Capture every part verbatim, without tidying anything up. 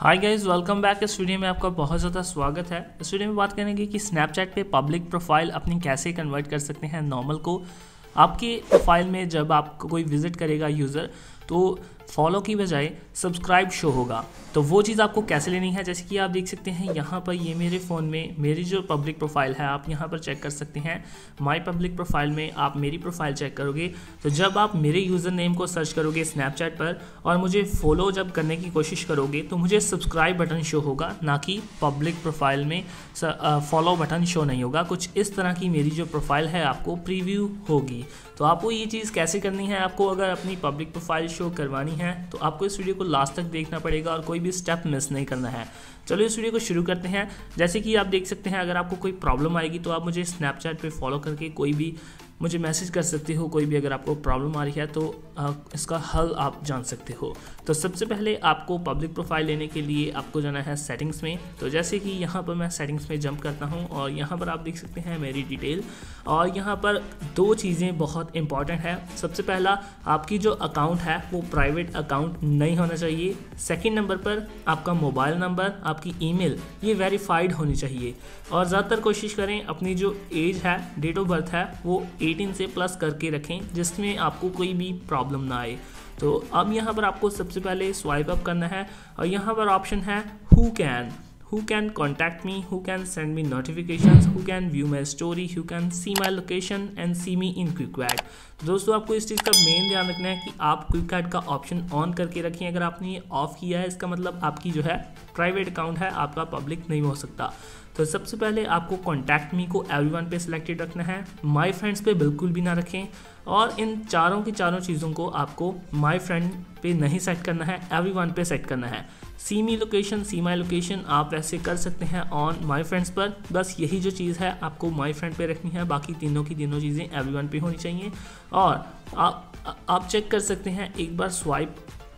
हाय guys, welcome back. इस video में आपका बहुत ज़्यादा स्वागत है। इस वीडियो में बात करेंगे कि स्नैपचैट पे पब्लिक प्रोफाइल अपनी कैसे कन्वर्ट कर सकते हैं नॉर्मल को। आपके प्रोफाइल में जब आपको कोई विजिट करेगा यूज़र तो फॉलो की बजाय सब्सक्राइब शो होगा, तो वो चीज़ आपको कैसे लेनी है। जैसे कि आप देख सकते हैं यहाँ पर ये मेरे फ़ोन में मेरी जो पब्लिक प्रोफाइल है आप यहाँ पर चेक कर सकते हैं। माय पब्लिक प्रोफाइल में आप मेरी प्रोफाइल चेक करोगे तो जब आप मेरे यूज़र नेम को सर्च करोगे स्नैपचैट पर और मुझे फॉलो जब करने की कोशिश करोगे तो मुझे सब्सक्राइब बटन शो होगा, ना कि पब्लिक प्रोफाइल में फॉलो बटन शो नहीं होगा। कुछ इस तरह की मेरी जो प्रोफाइल है आपको प्रीव्यू होगी। तो आपको ये चीज़ कैसे करनी है, आपको अगर अपनी पब्लिक प्रोफाइल शो करवानी है तो आपको इस वीडियो को लास्ट तक देखना पड़ेगा और कोई भी स्टेप मिस नहीं करना है। चलो इस वीडियो को शुरू करते हैं। जैसे कि आप देख सकते हैं, अगर आपको कोई प्रॉब्लम आएगी तो आप मुझे स्नैपचैट पे फॉलो करके कोई भी मुझे मैसेज कर सकते हो। कोई भी अगर आपको प्रॉब्लम आ रही है तो आ, इसका हल आप जान सकते हो। तो सबसे पहले आपको पब्लिक प्रोफाइल लेने के लिए आपको जाना है सेटिंग्स में। तो जैसे कि यहाँ पर मैं सेटिंग्स में जंप करता हूँ और यहाँ पर आप देख सकते हैं मेरी डिटेल, और यहाँ पर दो चीज़ें बहुत इंपॉर्टेंट है। सबसे पहला, आपकी जो अकाउंट है वो प्राइवेट अकाउंट नहीं होना चाहिए। सेकेंड नंबर पर आपका मोबाइल नंबर, आपकी ईमेल ये वेरीफाइड होनी चाहिए। और ज़्यादातर कोशिश करें अपनी जो एज है, डेट ऑफ बर्थ है, वो अठारह से प्लस करके रखें जिसमें आपको कोई भी प्रॉब्लम ना आए। तो अब यहाँ पर आपको सबसे पहले स्वाइप अप करना है और यहाँ पर ऑप्शन है who can who can contact me, who can send me notifications, who can view my story, who can see my location and see me in QuickAd। तो दोस्तों आपको इस चीज़ का मेन ध्यान रखना है कि आप QuickAd का ऑप्शन ऑन करके रखें। अगर आपने ये ऑफ किया है इसका मतलब आपकी जो है प्राइवेट अकाउंट है, आपका पब्लिक नहीं हो सकता। तो सबसे पहले आपको कॉन्टैक्ट मी को एवरीवन पे सिलेक्टेड रखना है, माय फ्रेंड्स पे बिल्कुल भी ना रखें, और इन चारों की चारों चीज़ों को आपको माय फ्रेंड पे नहीं सेट करना है, एवरीवन पे सेट करना है। सी मी लोकेशन, सी माई लोकेशन आप वैसे कर सकते हैं ऑन माई फ्रेंड्स पर, बस यही जो चीज़ है आपको माई फ्रेंड पे रखनी है, बाकी तीनों की तीनों चीज़ें एवरीवन पे होनी चाहिए। और आप आप चेक कर सकते हैं, एक बार स्वाइप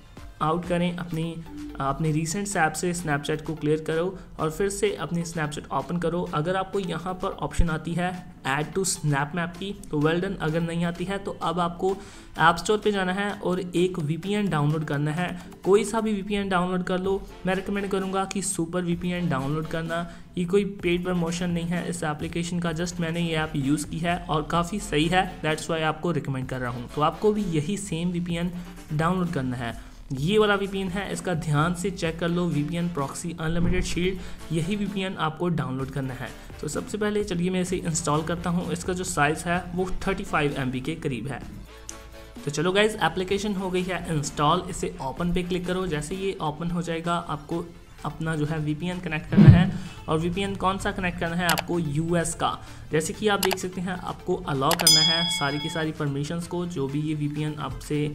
आउट करें अपनी अपने रिसेंट ऐप से स्नैपचैट को क्लियर करो और फिर से अपनी स्नैपचैट ओपन करो। अगर आपको यहाँ पर ऑप्शन आती है ऐड टू स्नैप मैप की तो वेल डन। अगर नहीं आती है तो अब आपको ऐप स्टोर पे जाना है और एक वीपीएन डाउनलोड करना है। कोई सा भी वीपीएन डाउनलोड कर लो। मैं रिकमेंड करूँगा कि सुपर वीपीएन डाउनलोड करना। ये कोई पेड प्रमोशन नहीं है इस एप्लीकेशन का, जस्ट मैंने ये ऐप यूज़ की है और काफ़ी सही है, दैट्स वाई आपको रिकमेंड कर रहा हूँ। तो आपको भी यही सेम वीपीएन डाउनलोड करना है। ये वाला वीपीएन है, इसका ध्यान से चेक कर लो, वीपीएन प्रॉक्सी अनलिमिटेड शील्ड, यही वीपीएन आपको डाउनलोड करना है। तो सबसे पहले चलिए मैं इसे इंस्टॉल करता हूँ। इसका जो साइज़ है वो पैंतीस एम बी के करीब है। तो चलो गाइज, एप्लीकेशन हो गई है इंस्टॉल। इसे ओपन पे क्लिक करो। जैसे ये ओपन हो जाएगा आपको अपना जो है वीपीएन कनेक्ट करना है, और वीपीएन कौन सा कनेक्ट करना है आपको, यूएस का। जैसे कि आप देख सकते हैं आपको अलाउ करना है सारी की सारी परमिशंस को, जो भी ये वीपीएन आपसे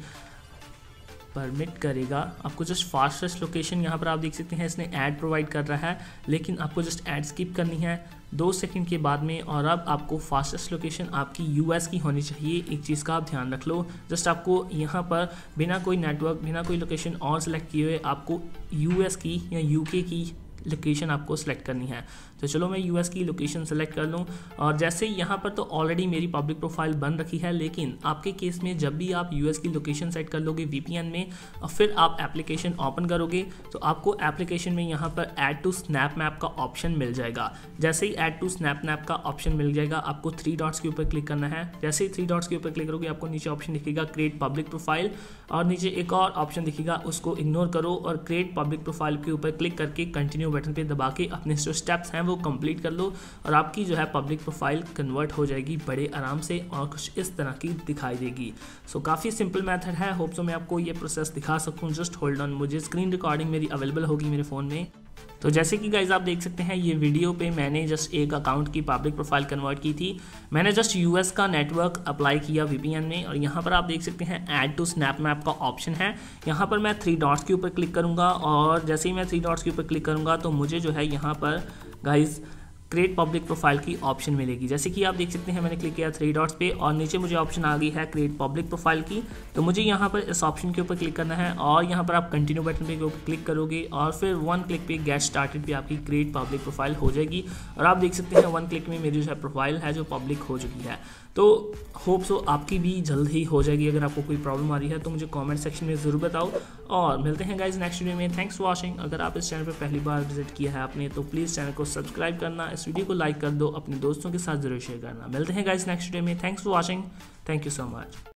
परमिट करेगा। आपको जस्ट फास्टेस्ट लोकेशन यहाँ पर आप देख सकते हैं इसने ऐड प्रोवाइड कर रहा है, लेकिन आपको जस्ट ऐड स्किप करनी है दो सेकंड के बाद में। और अब आपको फास्टेस्ट लोकेशन आपकी यूएस की होनी चाहिए। एक चीज़ का आप ध्यान रख लो, जस्ट आपको यहाँ पर बिना कोई नेटवर्क, बिना कोई लोकेशन और सेलेक्ट किए हुए आपको यूएस की या यूके की लोकेशन आपको सेलेक्ट करनी है। तो चलो मैं यूएस की लोकेशन सेलेक्ट कर लूँ। और जैसे यहाँ पर तो ऑलरेडी मेरी पब्लिक प्रोफाइल बन रखी है, लेकिन आपके केस में जब भी आप यूएस की लोकेशन सेट कर लोगे वीपीएन में और फिर आप एप्लीकेशन ओपन करोगे तो आपको एप्लीकेशन में यहाँ पर ऐड टू स्नैप मैप का ऑप्शन मिल जाएगा। जैसे ही ऐड टू स्नैप मैप का ऑप्शन मिल जाएगा आपको थ्री डॉट्स के ऊपर क्लिक करना है। जैसे ही थ्री डॉट्स के ऊपर क्लिक करोगे आपको नीचे ऑप्शन दिखेगा क्रिएट पब्लिक प्रोफाइल, और नीचे एक और ऑप्शन दिखेगा, उसको इग्नोर करो और क्रिएट पब्लिक प्रोफाइल के ऊपर क्लिक करके कंटिन्यू बटन पे दबा के अपने जो स्टेप्स हैं वो कंप्लीट कर लो और आपकी जो है पब्लिक प्रोफाइल कन्वर्ट हो जाएगी बड़े आराम से और कुछ इस तरह की दिखाई देगी। सो so, काफ़ी सिंपल मेथड है। होप सो मैं आपको ये प्रोसेस दिखा सकूँ। जस्ट होल्ड ऑन, मुझे स्क्रीन रिकॉर्डिंग मेरी अवेलेबल होगी मेरे फ़ोन में। तो जैसे कि गाइज आप देख सकते हैं ये वीडियो पे मैंने जस्ट एक अकाउंट की पब्लिक प्रोफाइल कन्वर्ट की थी। मैंने जस्ट यूएस का नेटवर्क अप्लाई किया वीपीएन में, और यहाँ पर आप देख सकते हैं ऐड टू स्नैप मैप का ऑप्शन है। यहाँ पर मैं थ्री डॉट्स के ऊपर क्लिक करूँगा और जैसे ही मैं थ्री डॉट्स के ऊपर क्लिक करूँगा तो मुझे जो है यहाँ पर गाइज क्रिएट पब्लिक प्रोफाइल की ऑप्शन मिलेगी। जैसे कि आप देख सकते हैं मैंने क्लिक किया थ्री डॉट्स पे और नीचे मुझे ऑप्शन आ गई है क्रिएट पब्लिक प्रोफाइल की। तो मुझे यहाँ पर इस ऑप्शन के ऊपर क्लिक करना है और यहाँ पर आप कंटिन्यू बटन पे ऊपर क्लिक करोगे और फिर वन क्लिक पे गेट स्टार्टेड पे आपकी क्रिएट पब्लिक प्रोफाइल हो जाएगी। और आप देख सकते हैं वन क्लिक में मेरी जो है प्रोफाइल है जो पब्लिक हो चुकी है। तो होप सो आपकी भी जल्द ही हो जाएगी। अगर आपको कोई प्रॉब्लम आ रही है तो मुझे कमेंट सेक्शन में ज़रूर बताओ और मिलते हैं गाइज नेक्स्ट वीडियो में। Thanks for watching. अगर आप इस चैनल पर पहली बार विजिट किया है आपने तो प्लीज़ चैनल को सब्सक्राइब करना, इस वीडियो को लाइक कर दो, अपने दोस्तों के साथ जरूर शेयर करना। मिलते हैं गाइज नेक्स्ट वीडियो में। Thanks for watching. Thank you so much.